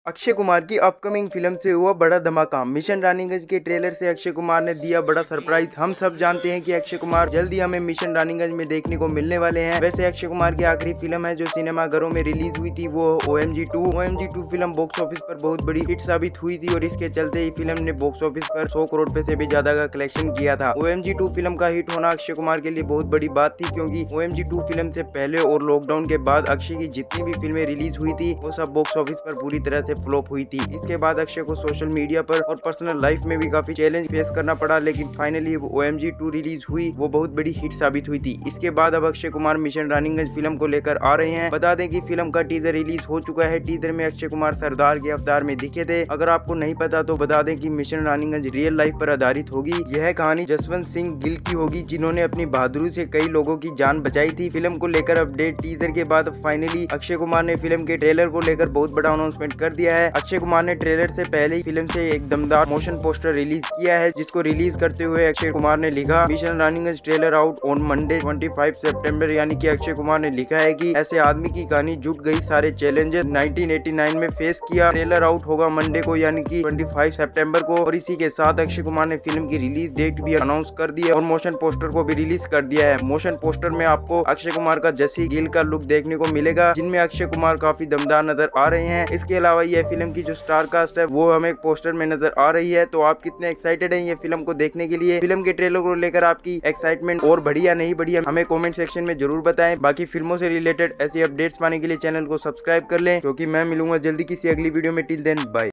अक्षय कुमार की upcoming film से हुआ बड़ा धमाका। मिशन रानीगंज के ट्रेलर से अक्षय कुमार ने दिया बड़ा सरप्राइज। हम सब जानते हैं कि अक्षय कुमार जल्दी हमें मिशन रानीगंज में देखने को मिलने वाले हैं। वैसे अक्षय कुमार की आखिरी फिल्म है जो सिनेमाघरों में रिलीज हुई थी वो OMG 2 फिल्म बॉक्स ऑफिस पर बहुत बड़ी हिट साबित हुई थी और इसके चलते ही फिल्म ने बॉक्स ऑफिस पर 100 करोड़ रुपए से भी ज्यादा का कलेक्शन किया था। OMG 2 फिल्म का हिट होना अक्षय कुमार के लिए बहुत बड़ी बात थी, क्योंकि OMG 2 फिल्म से पहले और लॉकडाउन के बाद अक्षय की जितनी भी फिल्में रिलीज हुई थी वो सब बॉक्स ऑफिस पर पूरी तरह से फ्लॉप हुई थी। इसके बाद अक्षय को सोशल मीडिया पर और पर्सनल लाइफ में भी काफी चैलेंज फेस करना पड़ा, लेकिन फाइनली OMG 2 रिलीज हुई वो बहुत बड़ी हिट साबित हुई थी। इसके बाद अब अक्षय कुमार मिशन रानीगंज फिल्म को लेकर आ रहे हैं। बता दें कि फिल्म का टीजर रिलीज हो चुका है। टीजर में अक्षय कुमार सरदार के अवतार में दिखे थे। अगर आपको नहीं पता तो बता दें कि मिशन रानीगंज रियल लाइफ पर आधारित होगी। यह कहानी जसवंत सिंह गिल की होगी, जिन्होंने अपनी बहादुरी से कई लोगों की जान बचाई थी। फिल्म को लेकर अपडेट टीजर के बाद फाइनली अक्षय कुमार ने फिल्म के ट्रेलर को लेकर बहुत बड़ा अनाउंसमेंट कर दिया है। अक्षय कुमार ने ट्रेलर से पहले ही फिल्म से एक दमदार मोशन पोस्टर रिलीज किया है, जिसको रिलीज करते हुए अक्षय कुमार ने लिखा, mission Raniganj trailer out on Monday 25 सितंबर। यानी कि अक्षय कुमार ने लिखा है कि ऐसे आदमी की कहानी जुट गई सारे चैलेंजेस 1989 में फेस किया। ट्रेलर आउट होगा मंडे को यानी कि 25 सितंबर को। और इसी के साथ अक्षय कुमार ने फिल्म की रिलीज डेट भी अनाउंस कर दी है और मोशन पोस्टर को भी रिलीज कर दिया है। मोशन पोस्टर में आपको अक्षय कुमार का जसी गिल का लुक देखने को मिलेगा, जिनमें अक्षय कुमार काफी दमदार नजर आ रहे हैं। इसके अलावा यह फिल्म की जो स्टार कास्ट है वो हमें पोस्टर में नजर आ रही है। तो आप कितने एक्साइटेड हैं ये फिल्म को देखने के लिए? फिल्म के ट्रेलर को लेकर आपकी एक्साइटमेंट और बढ़ी या नहीं बढ़ी, हमें कमेंट सेक्शन में जरूर बताएं। बाकी फिल्मों से रिलेटेड ऐसी अपडेट्स पाने के लिए चैनल को सब्सक्राइब कर लें, क्योंकि मैं मिलूंगा जल्दी किसी अगली वीडियो में। Till then bye.